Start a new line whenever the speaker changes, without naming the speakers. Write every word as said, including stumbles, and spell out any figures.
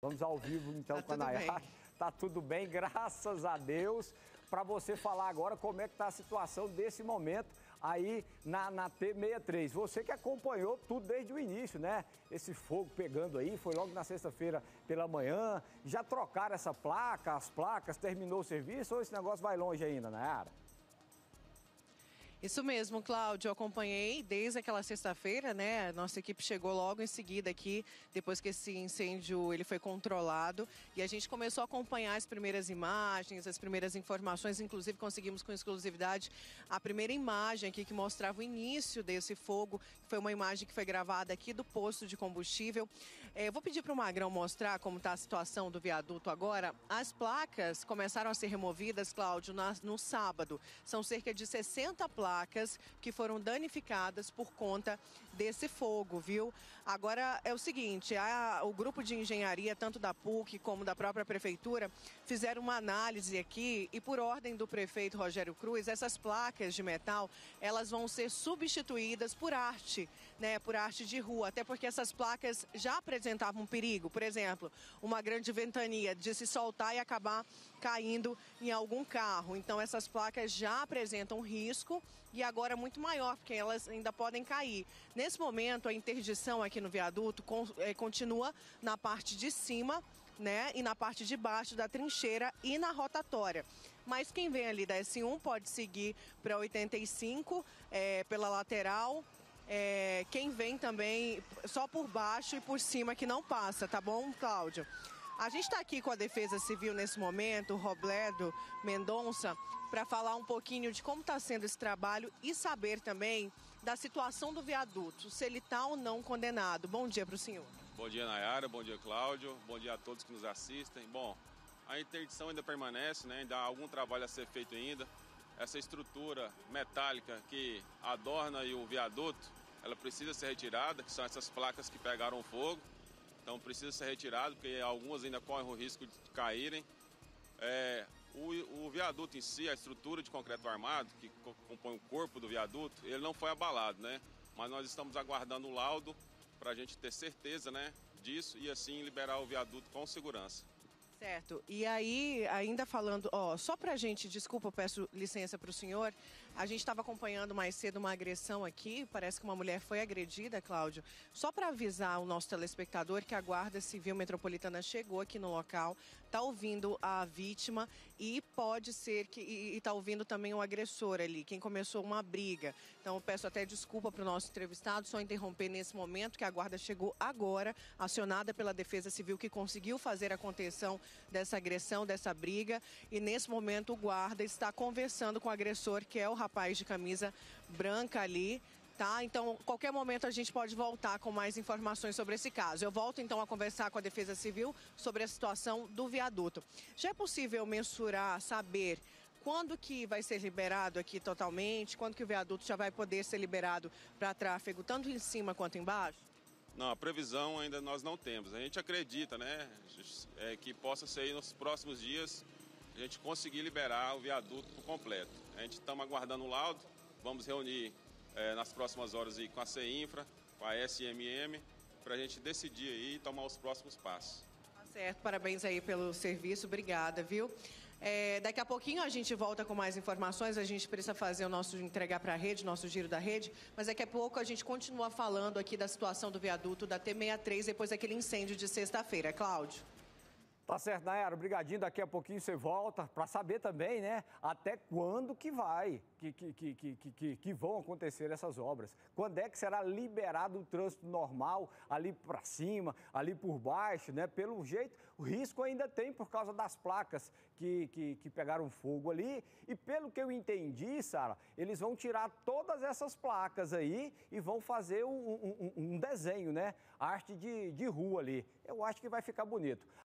Vamos ao vivo, então,
tá
com a Nayara. Tá tudo bem, graças a Deus. Para você falar agora como é que tá a situação desse momento aí na, na T sessenta e três. Você que acompanhou tudo desde o início, né? Esse fogo pegando aí, foi logo na sexta-feira pela manhã. Já trocaram essa placa, as placas, terminou o serviço ou esse negócio vai longe ainda, Nayara?
Isso mesmo, Cláudio, eu acompanhei desde aquela sexta-feira, né? Nossa equipe chegou logo em seguida aqui, depois que esse incêndio ele foi controlado, e a gente começou a acompanhar as primeiras imagens, as primeiras informações, inclusive conseguimos com exclusividade a primeira imagem aqui que mostrava o início desse fogo, que foi uma imagem que foi gravada aqui do posto de combustível. É, eu vou pedir para o Magrão mostrar como está a situação do viaduto agora. As placas começaram a ser removidas, Cláudio, na, no sábado. São cerca de sessenta placas. placas que foram danificadas por conta desse fogo, viu? Agora é o seguinte, a, o grupo de engenharia, tanto da P U C como da própria prefeitura, fizeram uma análise aqui e por ordem do prefeito Rogério Cruz, essas placas de metal, elas vão ser substituídas por arte, né? Por arte de rua, até porque essas placas já apresentavam um perigo, por exemplo, uma grande ventania de se soltar e acabar caindo em algum carro. Então essas placas já apresentam risco e agora muito maior, porque elas ainda podem cair. Nesse momento, a interdição aqui no viaduto continua na parte de cima, né, e na parte de baixo da trincheira e na rotatória. Mas quem vem ali da S um pode seguir para oitenta e cinco é, pela lateral. É, quem vem também só por baixo e por cima que não passa, tá bom, Cláudio? A gente está aqui com a Defesa Civil nesse momento, o Robledo Mendonça, para falar um pouquinho de como está sendo esse trabalho e saber também da situação do viaduto, se ele está ou não condenado. Bom dia para o senhor.
Bom dia, Nayara. Bom dia, Cláudio. Bom dia a todos que nos assistem. Bom, a interdição ainda permanece, né? Ainda há algum trabalho a ser feito ainda. Essa estrutura metálica que adorna o viaduto, ela precisa ser retirada, que são essas placas que pegaram fogo. Então precisa ser retirado, porque algumas ainda correm o risco de caírem. É, o, o viaduto em si, a estrutura de concreto armado, que compõe o corpo do viaduto, ele não foi abalado, né? Mas nós estamos aguardando o laudo para a gente ter certeza, né, disso e assim liberar o viaduto com segurança.
Certo. E aí, ainda falando, ó, só pra gente, desculpa, eu peço licença pro senhor, a gente estava acompanhando mais cedo uma agressão aqui, parece que uma mulher foi agredida, Cláudio. Só para avisar o nosso telespectador que a Guarda Civil Metropolitana chegou aqui no local, tá ouvindo a vítima e pode ser que, e, e tá ouvindo também o agressor ali, quem começou uma briga. Então eu peço até desculpa pro nosso entrevistado, só interromper nesse momento que a Guarda chegou agora, acionada pela Defesa Civil, que conseguiu fazer a contenção dessa agressão, dessa briga, e nesse momento o guarda está conversando com o agressor, que é o rapaz de camisa branca ali, tá? Então, qualquer momento a gente pode voltar com mais informações sobre esse caso. Eu volto então a conversar com a Defesa Civil sobre a situação do viaduto. Já é possível mensurar, saber quando que vai ser liberado aqui totalmente, quando que o viaduto já vai poder ser liberado para tráfego, tanto em cima quanto embaixo?
Não, a previsão ainda nós não temos. A gente acredita, né, é, que possa ser aí nos próximos dias a gente conseguir liberar o viaduto por completo. A gente estamos aguardando o laudo, vamos reunir é, nas próximas horas aí com a CEINFRA, com a S M M, para a gente decidir aí e tomar os próximos passos.
Tá certo, parabéns aí pelo serviço, obrigada, viu? É, daqui a pouquinho a gente volta com mais informações, a gente precisa fazer o nosso, entregar para a rede, nosso giro da rede, mas daqui a pouco a gente continua falando aqui da situação do viaduto da T sessenta e três, depois daquele incêndio de sexta-feira. Cláudio.
Tá certo, Nayara, obrigadinho, daqui a pouquinho você volta para saber também, né, até quando que vai, que, que, que, que, que, que vão acontecer essas obras. Quando é que será liberado o trânsito normal, ali para cima, ali por baixo, né, pelo jeito, o risco ainda tem por causa das placas que, que, que pegaram fogo ali, e pelo que eu entendi, Sara, eles vão tirar todas essas placas aí e vão fazer um, um, um desenho, né, arte de, de rua ali. Eu acho que vai ficar bonito.